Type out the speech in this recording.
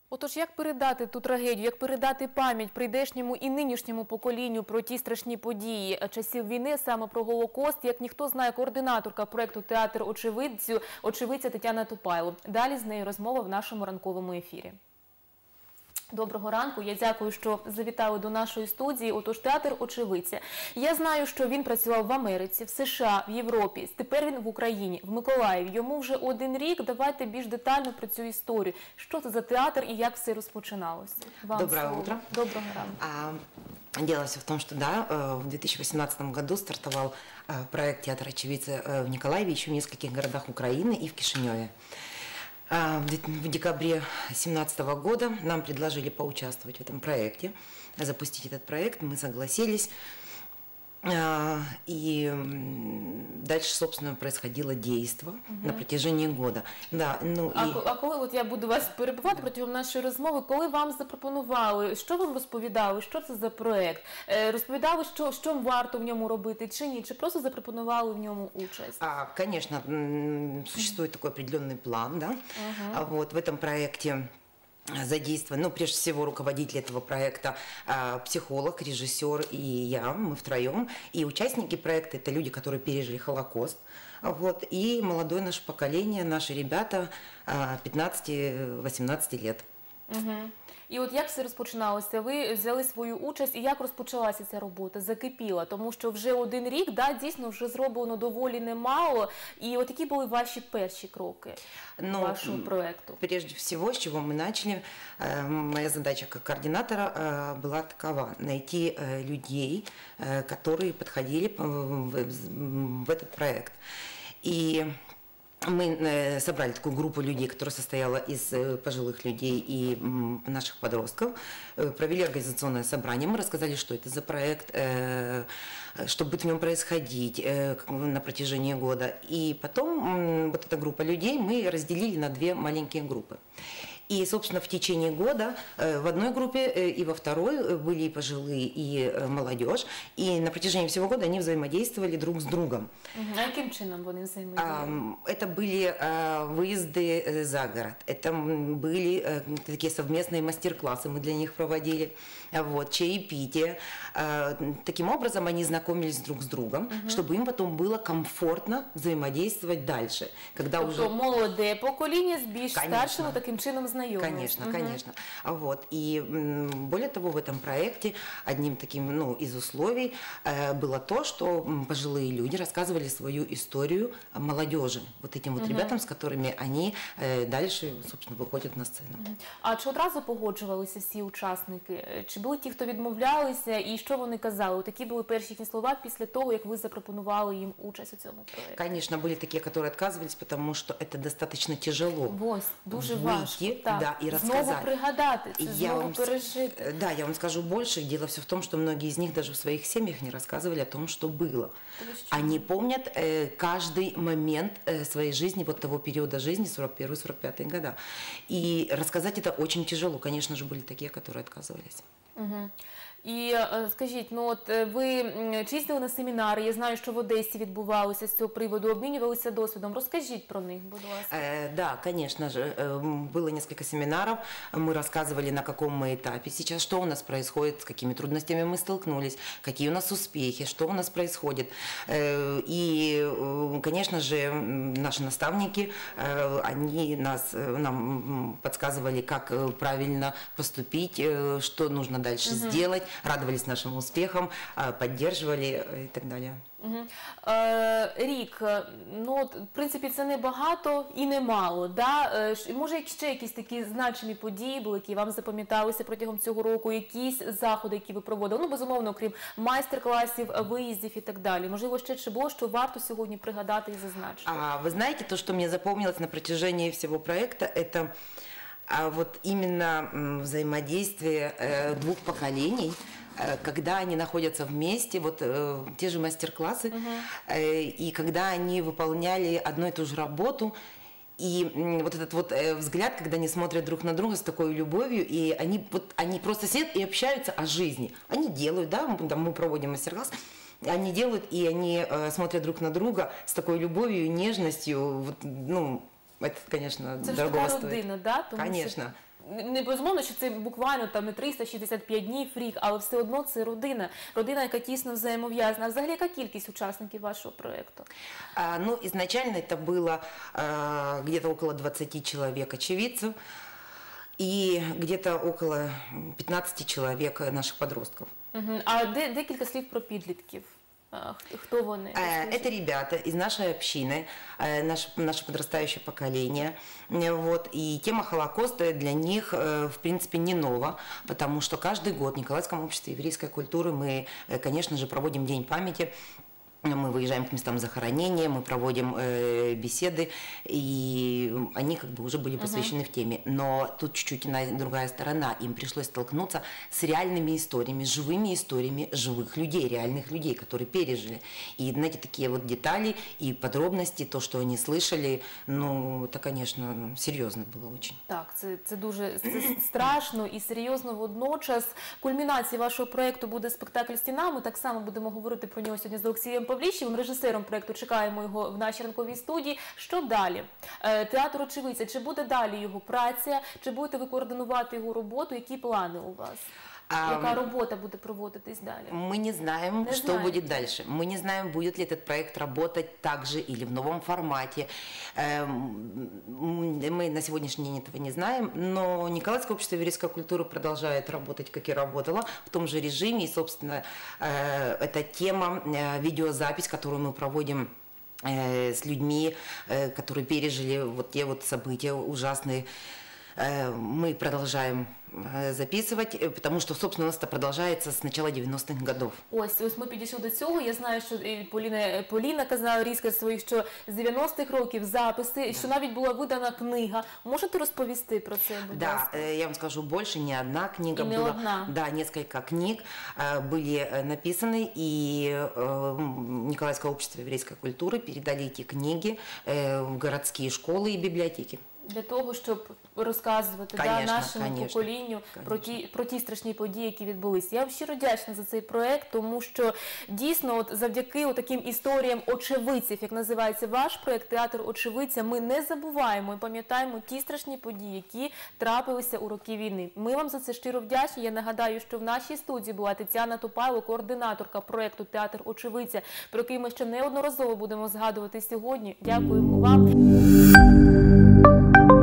Отож, як передати ту трагедію, як передати пам'ять прийдешньому і нинішньому поколінню про ті страшні події часів війни, саме про Голокост, як ніхто знає координаторка проєкту «Театр очевидця» Тетяна Тупайло. Далі з нею розмова в нашому ранковому ефірі. Доброго ранку. Я дякую, що завітали до нашої студії. Отож, театр очевидця. Я знаю, що він працював в Америці, в США, в Європі. Тепер він в Україні, в Миколаєві. Йому вже 1 рік. Давайте більш детально про цю історію. Що це за театр і як все розпочиналося? Доброе утро. Доброго ранку. Дело все в том, что да, в 2018 году стартовал проект «Театр очевидца» в Николаеве, еще в нескольких городах Украины и в Кишиневе. В декабре 2017 года нам предложили поучаствовать в этом проекте, запустить этот проект, мы согласились. И дальше, собственно, происходило действо на протяжении года. Да, ну, а коли, от я буду вас перебивати протягом нашої розмови, коли вам запропонували, що вам розповідали, що це за проєкт? Розповідали, що варто в ньому робити чи ні? Чи просто запропонували в ньому участь? Конечно, существует такой определенный план, да? Вот, в этом проекте задействован, ну, прежде всего, руководитель этого проекта, психолог, режиссер и я, мы втроем. И участники проекта – это люди, которые пережили Холокост. Вот, и молодое наше поколение, наши ребята 15-18 лет. І от як все розпочиналося? Ви взяли свою участь, і як розпочалася ця робота? Закипіла? Тому що вже 1 рік, да, дійсно, вже зроблено доволі немало. І от які були ваші перші кроки вашого проєкту? Прежде всего, с чего мы начали, моя задача как координатора была такова – найти людей, которые подходили в этот проект. И мы собрали такую группу людей, которая состояла из пожилых людей и наших подростков, провели организационное собрание, мы рассказали, что это за проект, что будет в нем происходить на протяжении года. И потом вот эта группа людей мы разделили на 2 маленькие группы. И, собственно, в течение года в одной группе и во второй были и пожилые, и молодежь. И на протяжении всего года они взаимодействовали друг с другом. А каким чином вони взаимодействовали? Это были выезды за город, это были такие совместные мастер-классы, мы для них проводили, вот, чаепитие. Таким образом они знакомились друг с другом, чтобы им потом было комфортно взаимодействовать дальше. Когда тобто молоде покоління з більш старшими таким чином знайомились? Конечно, конечно. Вот. И более того, в этом проекте одним таким, ну, из условий было то, что пожилые люди рассказывали свою историю молодежи, вот этим вот ребятам, с которыми они дальше, собственно, выходят на сцену. А чи одразу погоджувалися всі учасники? Чи були ті, хто відмовлялися, і що вони казали? Такі були перші їхні слова після того, як ви запропонували їм участь у цьому проєкті? Конечно, были такие, которые отказывались, потому что это достаточно тяжело. Ось, дуже важко. Да, и рассказать. Знову пригадати, знову пережити. Да, я вам скажу больше. Дело все в том, что многие из них даже в своих семьях не рассказывали о том, что было. Они помнят каждый момент своей жизни, вот того периода жизни, 41-45 года. И рассказать это очень тяжело. Конечно же, были такие, которые отказывались. І скажіть, ну от ви чи їздили на семінари, я знаю, що в Одесі відбувалося з цього приводу, обмінювалися досвідом. Розкажіть про них, будь ласка. Да, конечно же, было несколько семинаров, мы рассказывали, на каком мы этапе сейчас, что у нас происходит, с какими трудностями мы столкнулись, какие у нас успехи, что у нас происходит. И, конечно же, наши наставники, они нам подсказывали, как правильно поступить, что нужно дальше сделать, радовались нашим успехам, поддерживали и так далее. Рік, ну, в принципі, це не багато і не мало, да? Може, ще якісь такі значимі події були, які вам запам'яталися протягом цього року, якісь заходи, які ви проводили, ну, безумовно, окрім майстер-класів, виїздів і так далі. Можливо, ще чи було, що варто сьогодні пригадати і зазначити? Вы знаете, то, что мне запомнилось на протяжении всего проекта, это вот именно взаимодействие 2 поколений, когда они находятся вместе, вот те же мастер-классы, и когда они выполняли одну и ту же работу, и вот этот вот взгляд, когда они смотрят друг на друга с такой любовью, и они просто сидят и общаются о жизни. Они делают, да, мы проводим мастер-класс, они делают, и они смотрят друг на друга с такой любовью и нежностью, вот, ну, это, конечно, дорого стоит. Це ж така родина, да? Конечно. не безумовно, що це буквально там не 365 днів, рік, але все одно це родина, яка тісно взаємов'язана. А взагалі, яка кількість учасників вашого проєкту? Ну, изначально это было где-то около 20 человек очевидцев и где-то около 15 человек наших подростков. А декілька слів про підлітків. Хто вони? Это ребята из нашей общины, наше подрастающее поколение. Вот. И тема Холокоста для них, в принципе, не нова, потому что каждый год в Николаевском обществе еврейской культуры мы, конечно же, проводим День памяти. Мы выезжаем к местам захоронения, мы проводим беседы, и они как бы уже были посвящены в теме. Но тут чуть-чуть другая сторона. Им пришлось столкнуться с реальными историями, живыми историями живых людей, реальных людей, которые пережили. И, знаете, такие вот детали и подробности, то, что они слышали, ну, это, конечно, серьезно было очень. Так, це дуже страшно і серйозно водночас. Кульмінацією вашого проєкту буде спектакль «Стіна». Ми так само будемо говорити про нього сьогодні з Олексієм Павліщевим, режисером проєкту. Чекаємо його в нашій ранковій студії. Що далі? Театр «Очевидця». Чи буде далі його праця? Чи будете ви координувати його роботу? Які плани у вас? Яка робота буде проводитись далі? Мы не знаем, что будет дальше. Мы не знаем, будет ли этот проект работать так же или в новом формате. Мы на сегодняшний день этого не знаем, но Николаевское общество еврейской культуры продолжает работать, как и работало, в том же режиме. И, собственно, эта тема, видеозапись, которую мы проводим с людьми, которые пережили вот те вот события ужасные, мы продолжаем записывать, потому что, собственно, у нас это продолжается с начала 90-х годов. Ось ми підійшли до цього. Я знаю, що і Поліна казала різко своїх, що з 90-х років записи, що навіть була видана книга. Можете розповісти про це, будь ласка? Да, я вам скажу больше, не одна книга не была. одна. Да, несколько книг были написаны, и Николаевское общество еврейской культуры передали эти книги в городские школы и библиотеки. Для того, щоб розказувати нашому поколінню про ті страшні події, які відбулися. Я вам щиро вдячна за цей проєкт, тому що дійсно завдяки таким історіям очевидців, як називається ваш проєкт «Театр очевидця», ми не забуваємо і пам'ятаємо ті страшні події, які трапилися у роки війни. Ми вам за це щиро вдячні. Я нагадаю, що в нашій студії була Тетяна Топайло, координаторка проєкту «Театр очевидця», про який ми ще неодноразово будемо згадувати сьогодні. Дякуємо вам.